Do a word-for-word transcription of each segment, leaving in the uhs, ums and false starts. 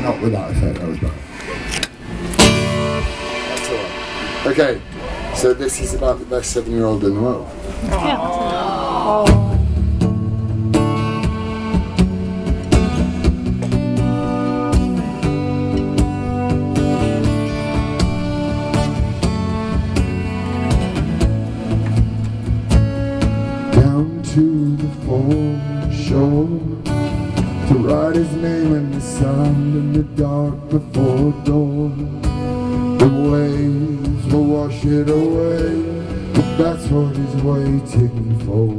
not with that effect, that was bad. That's alright. Okay, so this is about the best seven-year-old in the world. Yeah. Oh. Down to the foreshore to write his name in the sand in the dark before dawn. The waves will wash it away, but that's what he's waiting for.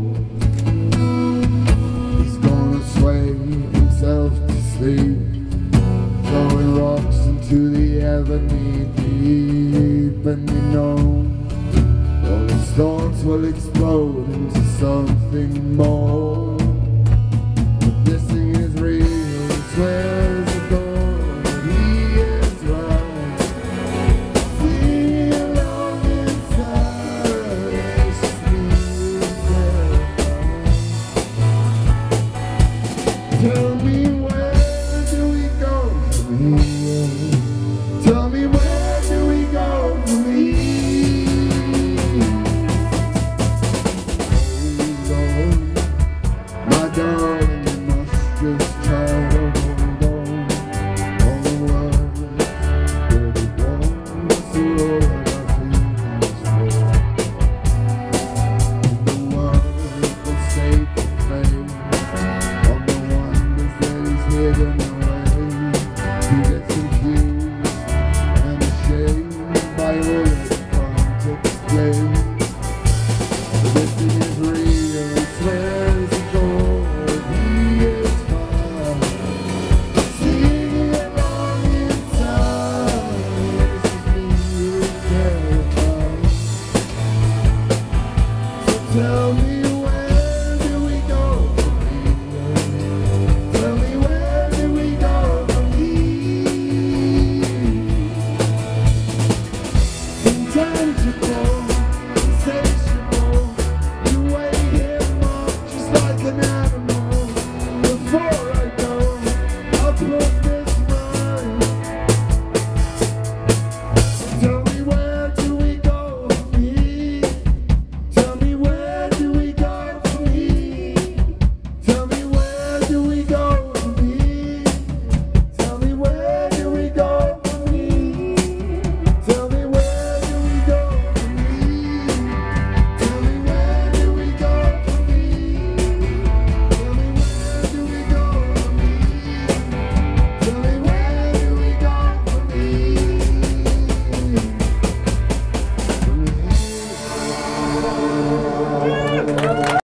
He's gonna sway himself to sleep, throwing rocks into the ever-knee deep, and you know all his thoughts will explode into something more. But this thing is real, he swears the door that he is right. Feel on inside, it's just me who's terrified. Tell me